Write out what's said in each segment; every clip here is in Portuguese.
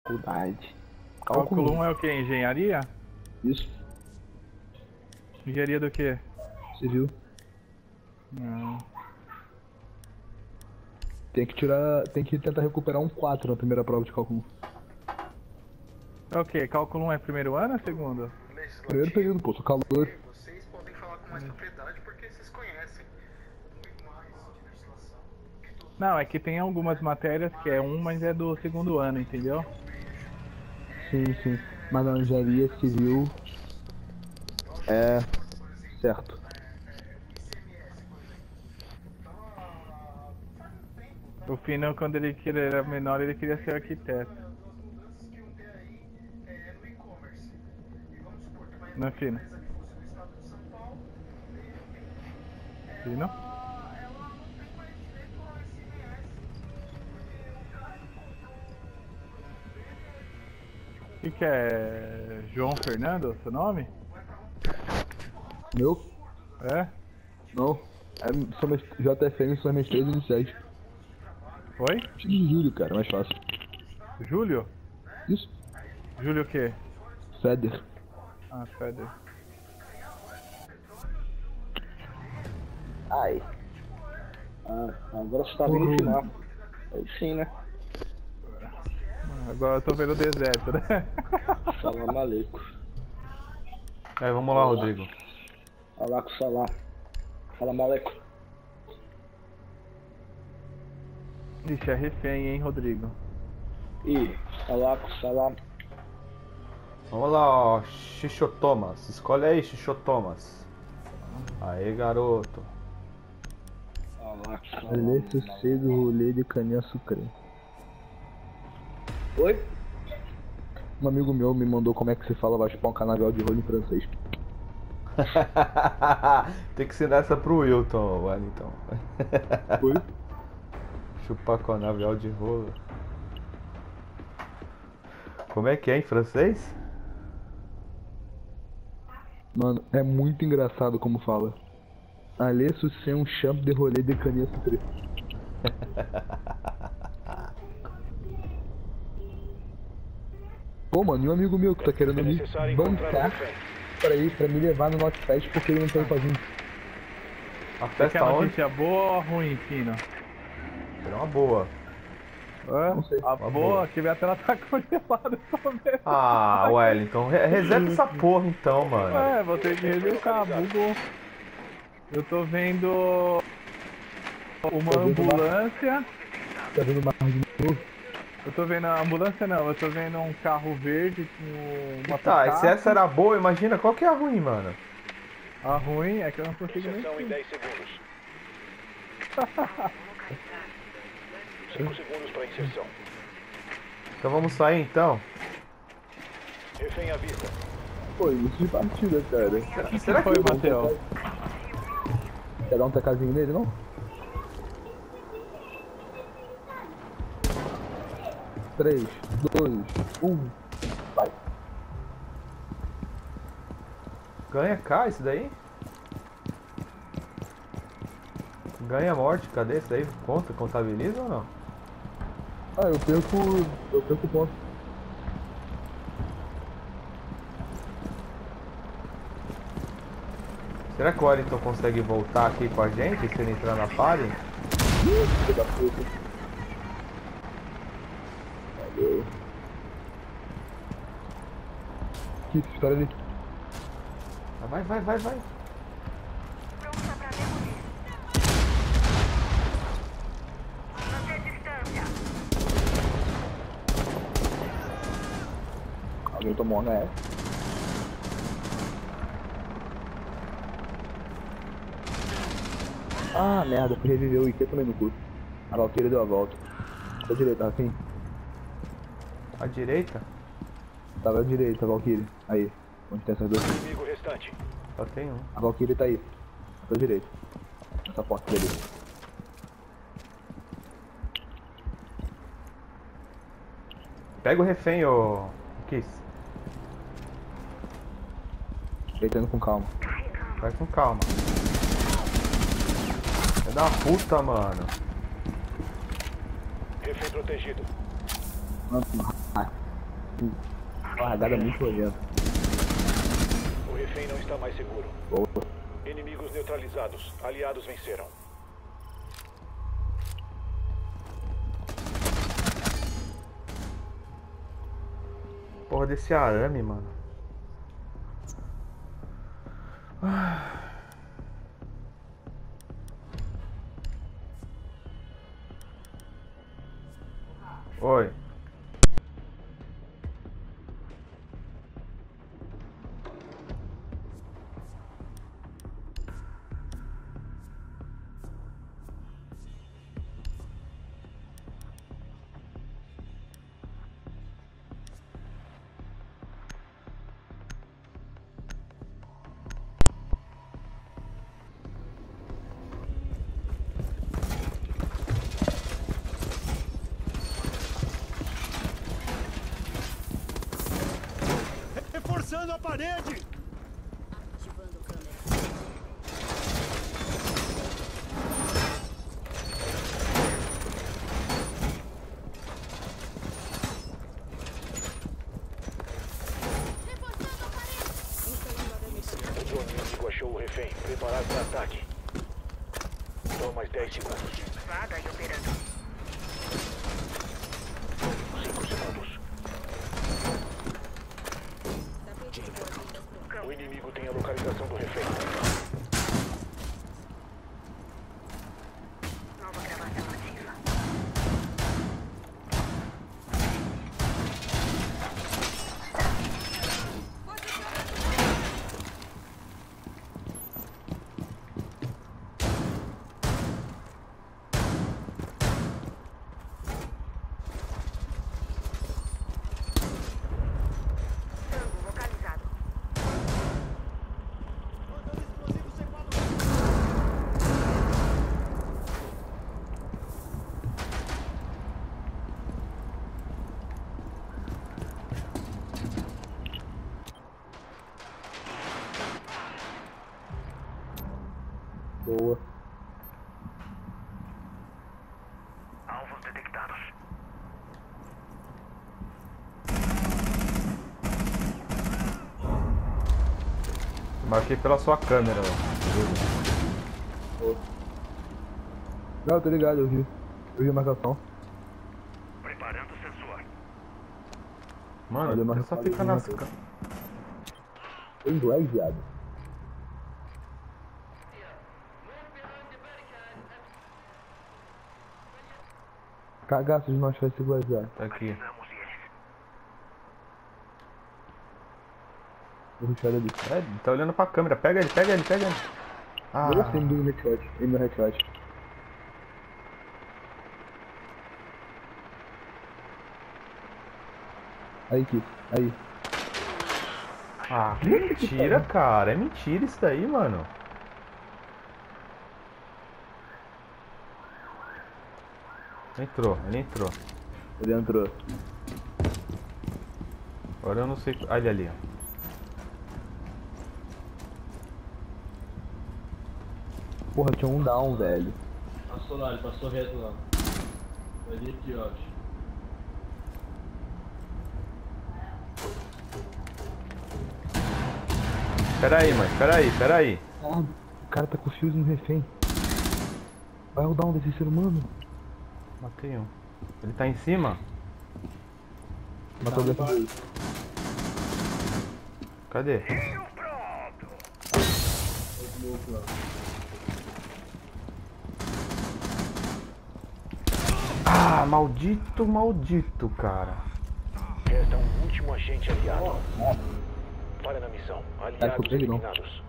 Faculdade. Cálculo 1 é o que? Engenharia? Isso. Engenharia do que? Civil. Não. Tem que tentar recuperar um 4 na primeira prova de cálculo 1. É o que? Cálculo 1 é primeiro ano ou segundo? Primeiro período, pô, sou calor. Vocês podem falar com mais propriedade porque vocês conhecem muito mais de legislação que todos. Não, é que tem algumas matérias que é 1, mas é do segundo ano, entendeu? Sim, sim. Mas na engenharia civil é certo. O Fino, quando ele era menor, ele queria ser arquiteto. Não é Fino? Fino? O que é? João Fernando, seu nome? Meu? É? Não. São meus JFM são minhas 3 iniciais. Oi? Preciso de Júlio, cara, mais fácil. Júlio? Isso? Júlio o quê? Feder. Ah, Feder. Ai. Ah, agora você tá vendo o final. Aí sim, né? Agora eu tô vendo o deserto, né? Salam aleikum. Aí, vamos lá, Rodrigo. Alaikum salam. Salam aleikum. Ixi, é refém, hein, Rodrigo? Ih, alaikum salam. Vamos lá, ó. Xixotomas. Escolhe aí, Xixotomas. Aí, garoto. Alaikum salam. Rolê sossego, rolê de caninha açucrê. Oi? Um amigo meu me mandou como é que se fala vai chupar um canavial de rolo em francês. Tem que ensinar essa pro Wilton, Wellington. Oi? Chupar canavial de rolo. Como é que é em francês? Mano, é muito engraçado como fala. Allez c'est un champ de rolê de caninha açucrê. Pô, mano, e um amigo meu que tá querendo me bancar pra me levar no Notfest porque ele não tá sozinho. A Você festa quer onde? notícia boa ou ruim, Fino? É uma boa. Hã? Não sei. A boa, que minha tela tá congelada também. Ah, Wellington, reseta essa porra então, mano. É, vou ter que resetar, bugou. Eu tô vendo uma ambulância. Tá vendo uma de novo? Eu tô vendo a ambulância não, eu tô vendo um carro verde com uma Tá, e se picape. essa era boa, imagina qual que é a ruim, mano. A ruim é que eu não consigo nem Inserção em ver. 10 segundos. 5 segundos para inserção. Então vamos sair então? Refém à vista. Pô, início de partida, cara. Será que foi, Matheus? Quer dar um TKzinho nele, não? Três, dois, vai. Ganha K isso daí? Ganha morte, cadê isso daí? Conta, contabiliza ou não? Ah, eu perco ponto. Será que o Wellington consegue voltar aqui com a gente se ele entrar na party? Filho da puta. Valeu. Que espera ali. Vai. Pronta pra demolir. Manter distância. Alguém tomou um HS. Ah, merda, fui reviver o IQ também no cu. A Valkyrie deu a volta. Da direita, assim. À direita? Tava à direita, a Valkyrie. Aí, onde tem essas duas. Inimigo restante. Só tem um. A Valkyrie tá aí. À direita. Essa porta dele. Pega o refém, ô Kiss. Deitando com calma. Vai com calma. É da puta, mano. Refém protegido. Mano, Uma largada muito nojenta. O refém não está mais seguro. Boa. Inimigos neutralizados. Aliados venceram. Porra desse arame, mano. Oi. Reforçando a parede! Ativando câmera. Reforçando a parede! Instalando arame para O drone inimigo achou o refém. Preparado para ataque. Só mais 10 segundos. Vaga e operando. 5 segundos. tapete de boas-vindas pronto. O inimigo tem a localização do refém. Nova gravação ativa. Tango localizado. Mandando explosivo C4. Boa. Alvos detectados. Marquei pela sua câmera, ó. Não, tô ligado, eu vi. Eu vi a marcação. Preparando o sensor. Mano, Olha, ele só fica nas marcadinha, câmeras. Em inglês, viado. Cagaço de nós vai se guardar. Tá aqui. Vamos eles. Vou rushar ali. É, ele tá olhando pra câmera. Pega ele, pega ele, pega ele. Ah, Eu sei do headshot. Em meu headshot. Aí, Kiko. Aí. ah, que mentira, cara. É mentira isso daí, mano. Entrou, ele entrou. Ele entrou. Agora eu não sei. Ah, ele ali, ó. Porra, tinha um down, velho. Passou lá, ele passou reto lá. Ali aqui, ó. Pera aí, mãe. Pera aí, pera aí. Ah, o cara tá com o fuse no refém. Vai o down desse ser humano. Matei um. Ele tá em cima? Matou o dele. Cadê? Ah, maldito, maldito, cara. Resta um último agente aliado. Para na missão. Aliados ficou perdido, não. eliminados.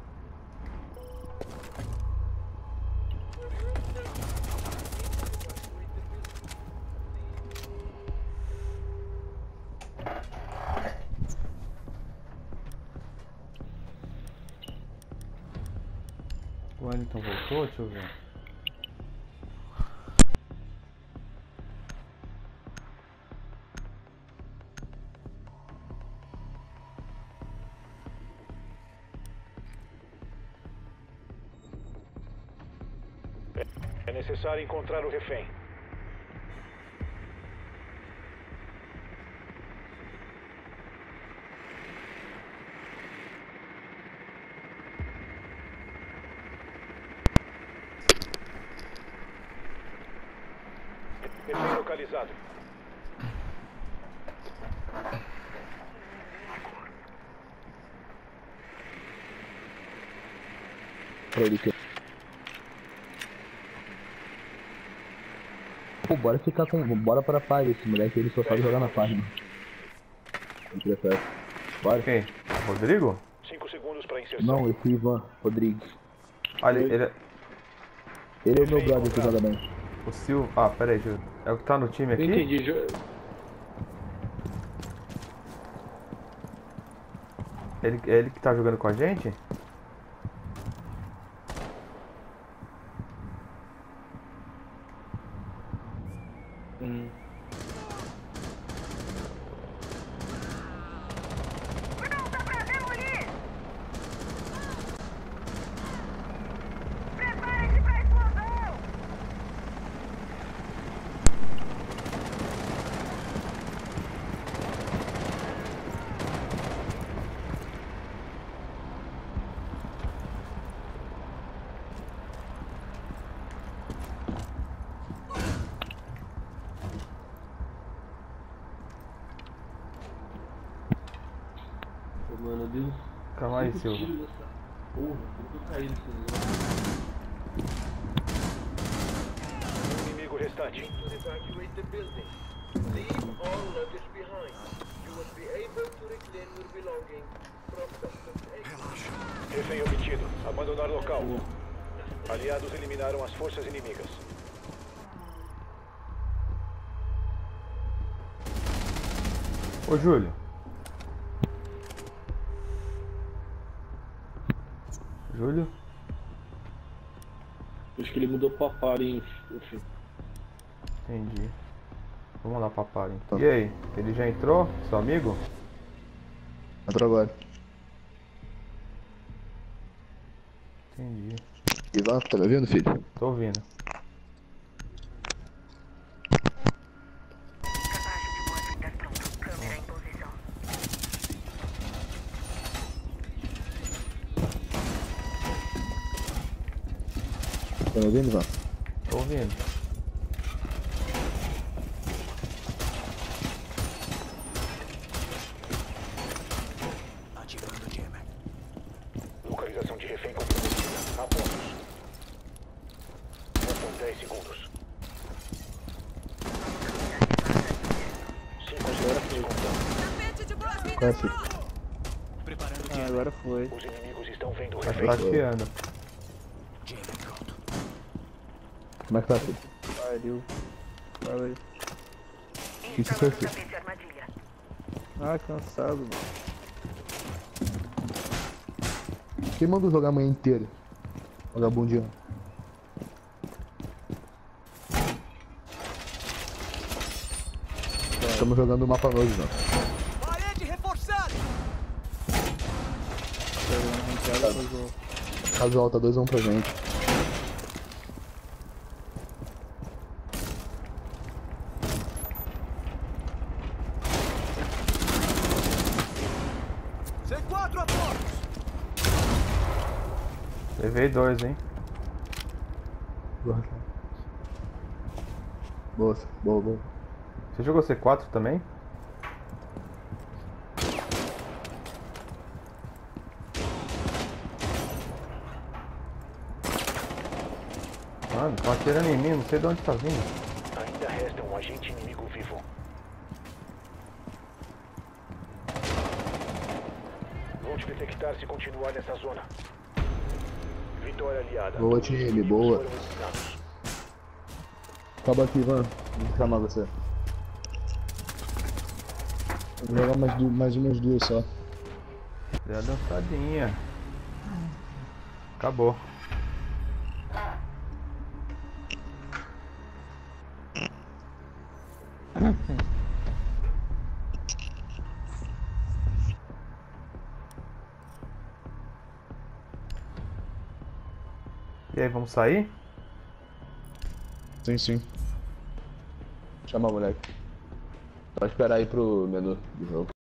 O Wellington voltou? Deixa eu ver. É necessário encontrar o refém. localizado. Pra ele que... Pô, bora ficar com... Bora pra paz, esse moleque ele só sabe jogar na página. Não prefere. Bora. Quem? Rodrigo? 5 segundos para inserção. Não, esse Ivan Rodrigues. Olha, ele é... Ele é o meu brother que joga bem. O Sil... Ah, pera aí, Júlio. É o que tá no time aqui? Entendi. Ele que tá jogando com a gente? Pronta pra demolir! Prepare-se pra explosão! Mano, Deus. Calma aí, Silva. Porra, eu caí nesse negócio. Um inimigo restante. Refém obtido. Abandonar local. Aliados eliminaram as forças inimigas. Ô, Júlio. Júlio? Acho que ele mudou pra Paris, enfim. Entendi. Vamos lá, papai. E aí? Ele já entrou? Seu amigo? Entrou agora. Entendi. Ivan, tá me ouvindo, filho? Tô ouvindo. Abaixo de boas-vindas pronto. Câmera em posição. Tá me ouvindo, Ivan? Tô ouvindo. Localização de refém comprometida. A pontos. Restam 10 segundos. 5 segundos contando. Tapete de boas-vindas Qual é, filho? pronto. Ah, agora foi. Os inimigos estão vendo o Tá refém. tateando. Como é que tá, filho? Pariu. Fala aí. Que foi, Instalando filho? tapete armadilha. Ah, cansado, mano. Quem mandou jogar a manhã inteira? Vagabundinho. Estamos jogando o mapa novo, não. Parede reforçada! Pegando ranqueada pro jogo. Casual, tá 2-1 pra gente. C4 a portos! Levei 2, hein? Boa, boa, boa. Você jogou C4 também? Mano, estão atirando em mim, não sei de onde tá vindo. Ainda resta um agente inimigo vivo. Vou te detectar se continuar nessa zona. Vitória aliada. Boa, Todos os time, inimigos boa. foram eliminados. Acaba aqui, Ivan. Vou chamar você. Vou jogar mais umas duas só. Deu a dançadinha. Acabou. E aí, vamos sair? Sim, sim. Chama o moleque. Só esperar aí pro menu do jogo.